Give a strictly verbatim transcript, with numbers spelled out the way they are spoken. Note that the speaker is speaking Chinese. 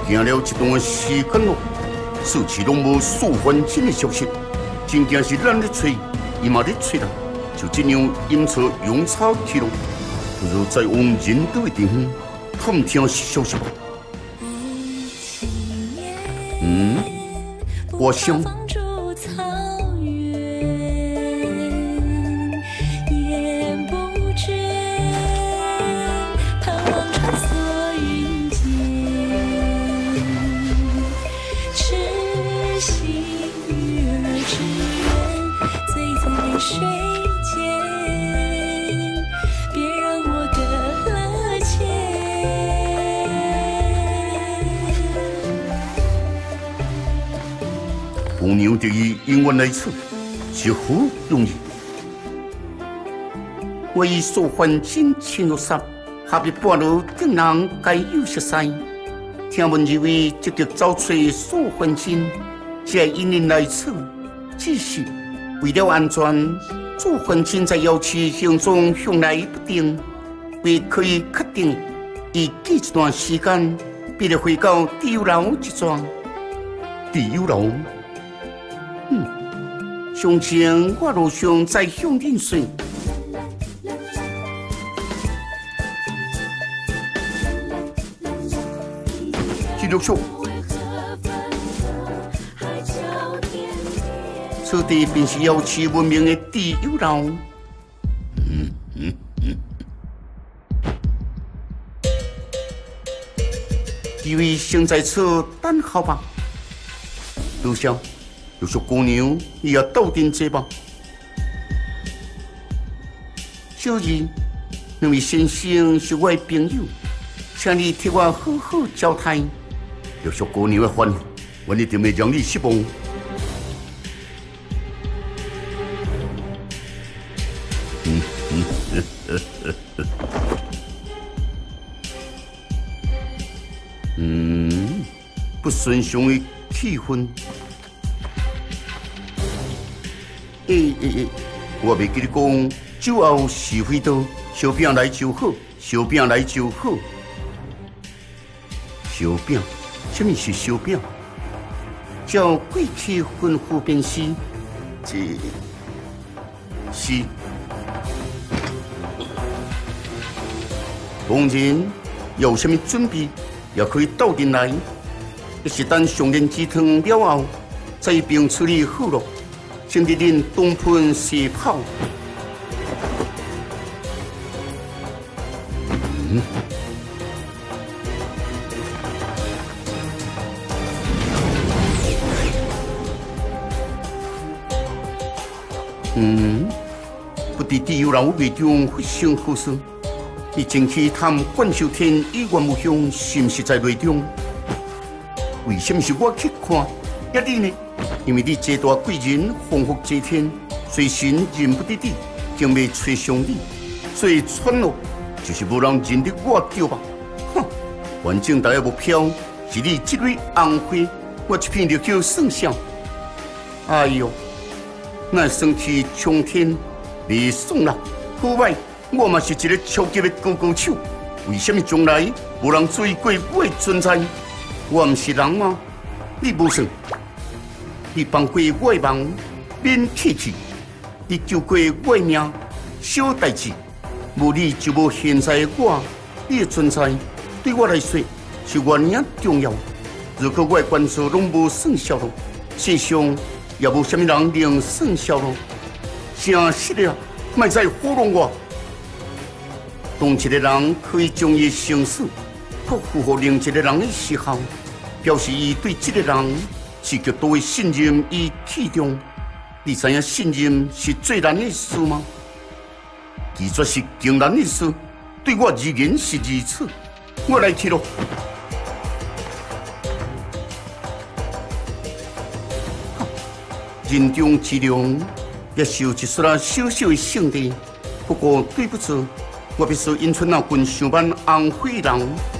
行了一段时间咯，事情拢无素还真的消息，真正是咱咧找，伊嘛咧找啦，就这样阴错阳差去咯，不如再往人多的地方探听消息吧。嗯，我想。 水间，别让我搁了浅。 姑娘对于永远来处是好容易。为所还真千六十，下日半路定人该有熟悉。听闻这位积极找找所还真，这一年来处，只是。 为了安全，主婚亲在要求行踪向来不定，为可以确定，以几一段时间，必得回到地油楼一桩。地油楼，嗯，详情我路上再向您说。记录书。 此地便是要求闻名的地油楼。嗯嗯嗯。几位先在此等候吧。多谢，有些姑娘也要斗阵这吧。小姨，两位先生是我的朋友，请你替我好好交代。有些姑娘的烦恼，我一定会让你失望。 嗯，不顺畅的气氛。诶诶诶，我未记你讲，酒后是非多，烧饼来就好，烧饼来就好。烧饼，什么是烧饼？照过去吩咐便是，这是。 当然，有什么准备，也可以斗阵来。一是等上任之汤了后，再一并处理好了，先得恁东喷西跑。嗯。嗯，不知地油楼内中发生何事？ 你前去探关秀天与袁无香，是不是在内中？为什么是我去看？一你呢？因为你这大贵人，丰富遮天，随身认不得你，竟未找上你，所以传落就是无人认得我对吧？哼！反正大家目标是你这类红花，我一片就叫算啥？哎呦，那生气冲天，未爽啦，好歹。 我嘛是一个超级的高高手，为什么从来无人注意过我的存在？我唔是人吗？你无算，你帮过我的忙，免客气；你救过我的命，小代志。无你就无现在的我，你的存在对我来说是原样重要。如果我的关注拢无算效咯，世上也无什么人能算效咯。真实的，莫再糊弄我。 当一个人可以将伊生死托付给另一个人的时候，表示伊对这个人是极度的信任与器重。你知影信任是最难的事吗？其实是更难的事，对我而言是如此。我来去咯。人中之龙也是有一撮啊小小的圣地，不过对不住。 我必须因村那群上班红火人。